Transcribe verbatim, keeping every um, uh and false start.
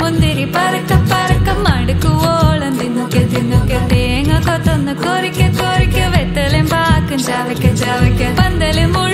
മുന്തിരി പറക്ക പറക്ക മടുക്കുവോളം തിന്നുക്കെ തിന്നുക്കെ തേങ്ങ കൊത്തൊന്ന് കൊറിക്ക കൊറിക്ക വെത്തലും പാക്കും ചവയ്ക്ക ചവയ്ക്ക പന്തലും